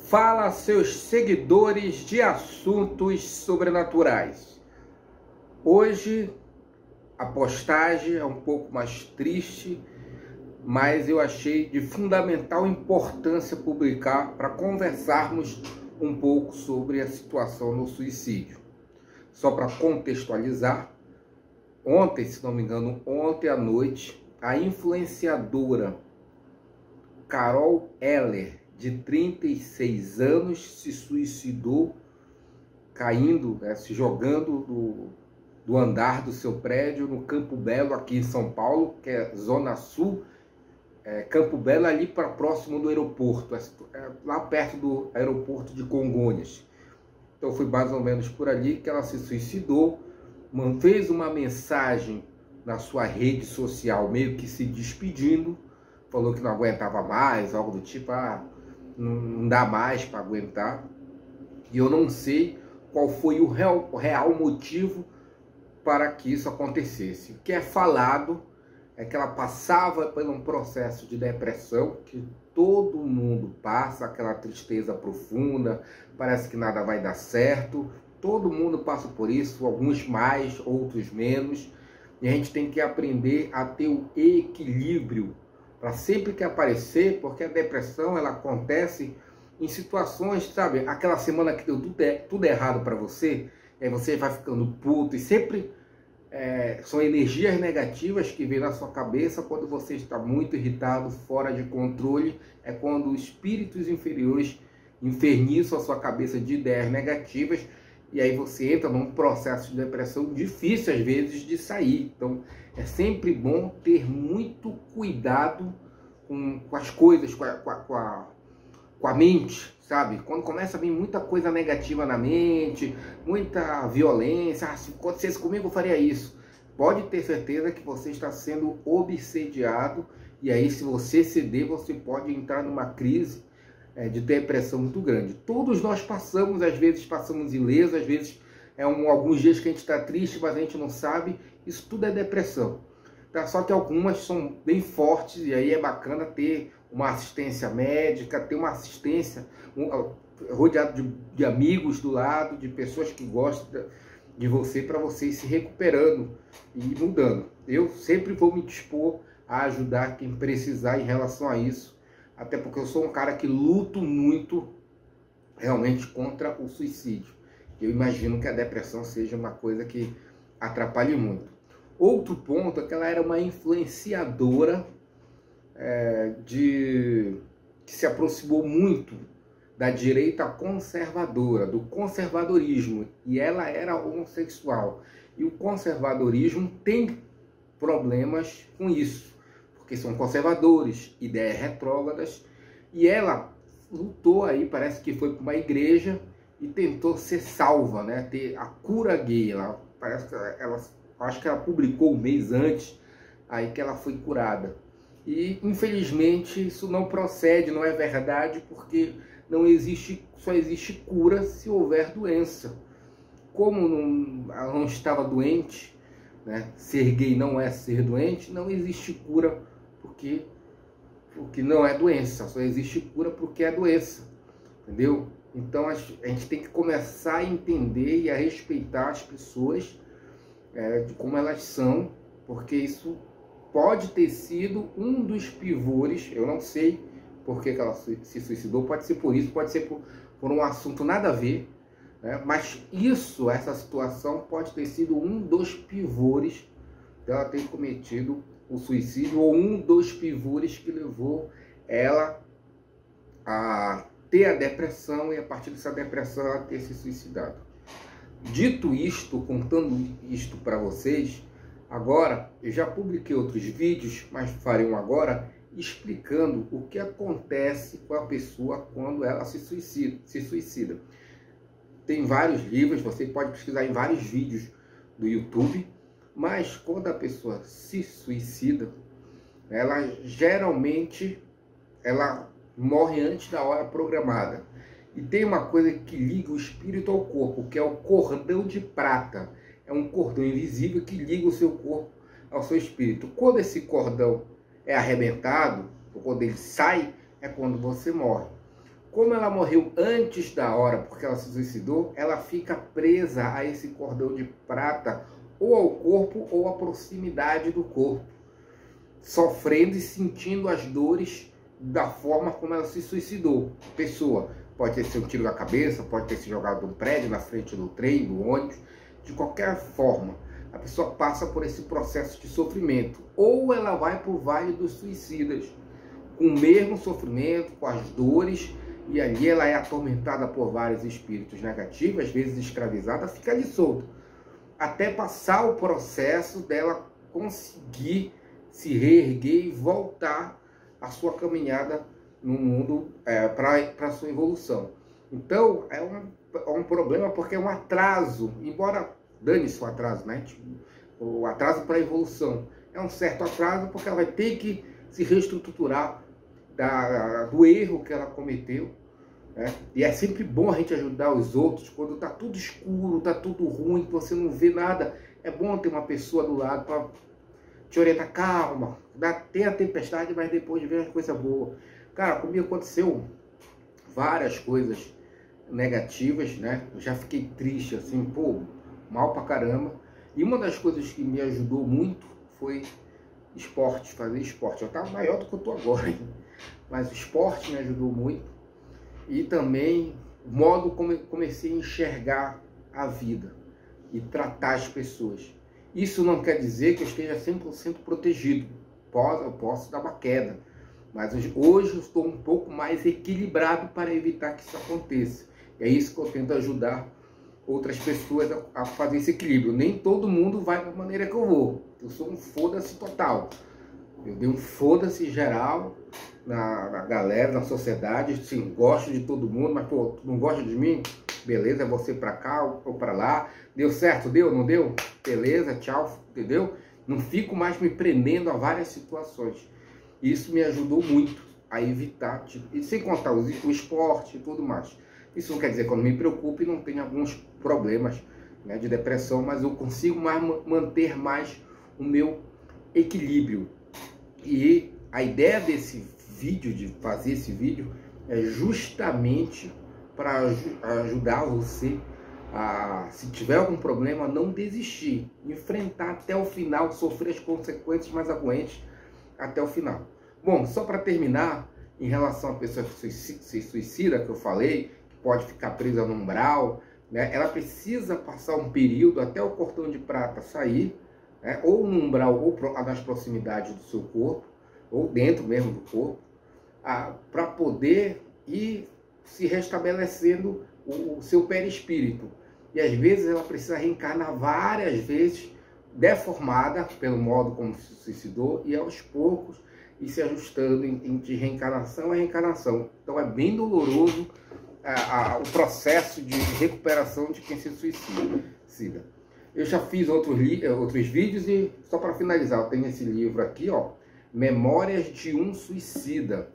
Fala, seus seguidores de assuntos sobrenaturais. Hoje a postagem é um pouco mais triste, mas eu achei de fundamental importância publicar para conversarmos um pouco sobre a situação no suicídio. Só para contextualizar, ontem, se não me engano, ontem à noite, a influenciadora Carol Heller, de 36 anos, se suicidou caindo, se jogando do andar do seu prédio no Campo Belo, aqui em São Paulo, que é Zona Sul. Campo Belo ali para próximo do aeroporto, lá perto do aeroporto de Congonhas. Então foi mais ou menos por ali que ela se suicidou, fez uma mensagem na sua rede social, meio que se despedindo, falou que não aguentava mais, algo do tipo, não dá mais para aguentar. E eu não sei qual foi o real motivo para que isso acontecesse. O que é falado é que ela passava por um processo de depressão, que todo mundo passa, aquela tristeza profunda, parece que nada vai dar certo, todo mundo passa por isso, alguns mais, outros menos, e a gente tem que aprender a ter o equilíbrio para sempre que aparecer, porque a depressão ela acontece em situações, sabe, aquela semana que deu tudo errado para você, e aí você vai ficando puto, e sempre são energias negativas que vêm na sua cabeça quando você está muito irritado, fora de controle, é quando os espíritos inferiores infernizam a sua cabeça de ideias negativas, e aí você entra num processo de depressão difícil às vezes de sair. Então é sempre bom ter muito cuidado com as coisas, com a mente, sabe? Quando começa a vir muita coisa negativa na mente, muita violência, se acontecesse comigo eu faria isso. Pode ter certeza que você está sendo obsediado, e aí se você ceder, você pode entrar numa crise de depressão muito grande. Todos nós passamos, às vezes passamos ileso, às vezes alguns dias que a gente está triste, mas a gente não sabe. Isso tudo é depressão. Tá? Só que algumas são bem fortes, e aí é bacana ter uma assistência médica, ter uma assistência rodeado de amigos do lado, de pessoas que gostam de você, para você ir se recuperando e mudando. Eu sempre vou me dispor a ajudar quem precisar em relação a isso, até porque eu sou um cara que luto muito realmente contra o suicídio. Eu imagino que a depressão seja uma coisa que atrapalhe muito. Outro ponto é que ela era uma influenciadora que se aproximou muito da direita conservadora, do conservadorismo, e ela era homossexual. E o conservadorismo tem problemas com isso, porque são conservadores, ideias retrógradas, e ela lutou aí, parece que foi para uma igreja e tentou ser salva, né? Ter a cura gay. Acho que ela publicou um mês antes aí que ela foi curada. E infelizmente isso não procede, não é verdade, porque só existe cura se houver doença. Como ela não estava doente, né? Ser gay não é ser doente, não existe cura porque não é doença, só existe cura porque é doença, entendeu? Então a gente tem que começar a entender e a respeitar as pessoas de como elas são, porque isso pode ter sido um dos pivôs. Eu não sei por que ela se suicidou, pode ser por isso, pode ser por um assunto nada a ver, né? Mas essa situação pode ter sido um dos pivôs dela ter cometido o suicídio, ou um dos pivôs que levou ela a ter a depressão, e a partir dessa depressão ela ter se suicidado. Dito isto, contando isto para vocês, agora eu já publiquei outros vídeos, mas farei um agora explicando o que acontece com a pessoa quando ela se suicida. Tem vários livros, você pode pesquisar em vários vídeos do YouTube, mas quando a pessoa se suicida, ela geralmente morre antes da hora programada. E tem uma coisa que liga o espírito ao corpo, que é o cordão de prata. É um cordão invisível que liga o seu corpo ao seu espírito. Quando esse cordão é arrebentado, ou quando ele sai, é quando você morre. Como ela morreu antes da hora, porque ela se suicidou, ela fica presa a esse cordão de prata, ou ao corpo ou à proximidade do corpo, sofrendo e sentindo as dores da forma como ela se suicidou. Pessoa pode ter sido um tiro na cabeça, pode ter se jogado de um prédio, na frente do trem, do ônibus, de qualquer forma. A pessoa passa por esse processo de sofrimento. Ou ela vai para o Vale dos Suicidas, com o mesmo sofrimento, com as dores, e ali ela é atormentada por vários espíritos negativos, às vezes escravizada, fica ali solta, até passar o processo dela conseguir se reerguer e voltar à sua caminhada no mundo para a sua evolução. Então, é um problema porque é um atraso, embora dane-se o atraso, né? O atraso para a evolução. É um certo atraso porque ela vai ter que se reestruturar do erro que ela cometeu, né? E é sempre bom a gente ajudar os outros quando está tudo escuro, está tudo ruim, que você não vê nada. É bom ter uma pessoa do lado para te orientar. Calma, tem a tempestade, mas depois vem uma coisa boa. Cara, comigo aconteceu várias coisas negativas, né? Eu já fiquei triste, assim, pô, mal pra caramba. E uma das coisas que me ajudou muito foi esporte, fazer esporte. Eu estava maior do que eu estou agora, hein? Mas o esporte me ajudou muito. E também o modo como eu comecei a enxergar a vida e tratar as pessoas. Isso não quer dizer que eu esteja 100% protegido. Eu posso dar uma queda. Mas hoje eu estou um pouco mais equilibrado para evitar que isso aconteça. E é isso que eu tento ajudar outras pessoas a fazer esse equilíbrio. Nem todo mundo vai da maneira que eu vou. Eu sou um foda-se total. Eu dei um foda-se geral na galera, na sociedade. Sim, gosto de todo mundo, mas pô, tu não gosta de mim? Beleza, é você pra cá ou pra lá. Deu certo? Deu? Não deu? Beleza, tchau, entendeu? Não fico mais me prendendo a várias situações. Isso me ajudou muito a evitar, e sem contar o esporte e tudo mais. Isso não quer dizer que eu não me preocupe e não tenha alguns problemas, né, de depressão, mas eu consigo manter mais o meu equilíbrio. E a ideia desse vídeo, de fazer esse vídeo, é justamente para ajudar você a, se tiver algum problema, não desistir, enfrentar até o final, sofrer as consequências mais aguentes até o final. Bom, só para terminar, em relação à pessoa que se suicida, que eu falei, que pode ficar presa no umbral, né, ela precisa passar um período até o cordão de prata sair, né, ou no umbral, ou nas proximidades do seu corpo, ou dentro mesmo do corpo, para poder ir se restabelecendo o seu perispírito. E às vezes ela precisa reencarnar várias vezes, deformada pelo modo como se suicidou, e aos poucos ir se ajustando de reencarnação a reencarnação. Então é bem doloroso o processo de recuperação de quem se suicida. Eu já fiz outros vídeos e só para finalizar, eu tenho esse livro aqui, ó, Memórias de um Suicida,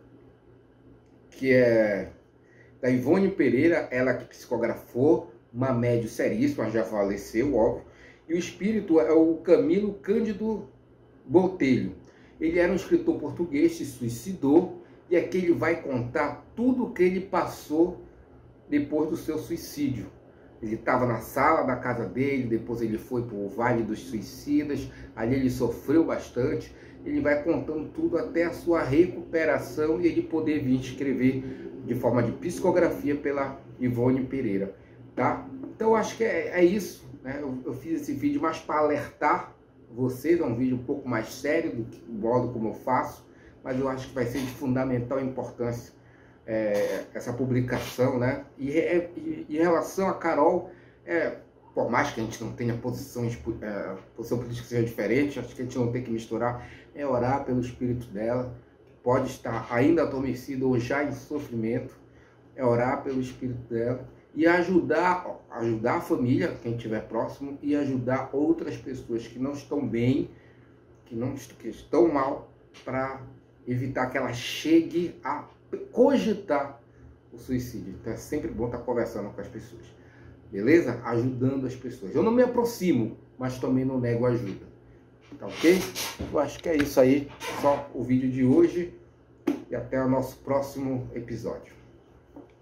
que é da Ivone Pereira, ela que psicografou, uma médium seríssima, já faleceu, óbvio. E o espírito é o Camilo Cândido Botelho. Ele era um escritor português, se suicidou, e aqui ele vai contar tudo o que ele passou depois do seu suicídio. Ele estava na sala da casa dele, depois ele foi para o Vale dos Suicidas, ali ele sofreu bastante. Ele vai contando tudo até a sua recuperação e ele poder vir escrever de forma de psicografia pela Ivone Pereira, tá? Então acho que é isso, né? Eu fiz esse vídeo mais para alertar vocês, é um vídeo um pouco mais sério do que o modo como eu faço, mas eu acho que vai ser de fundamental importância essa publicação, né? E em relação a Carol, por mais que a gente não tenha posição política seja diferente, acho que a gente não tem que misturar, é orar pelo espírito dela, que pode estar ainda adormecido ou já em sofrimento, é orar pelo espírito dela e ajudar a família, quem estiver próximo, e ajudar outras pessoas que não estão bem, que estão mal, para evitar que ela chegue a cogitar o suicídio. Então é sempre bom estar conversando com as pessoas, beleza? Ajudando as pessoas. Eu não me aproximo, mas também não nego ajuda, tá ok? Eu acho que é isso aí, só o vídeo de hoje, e até o nosso próximo episódio.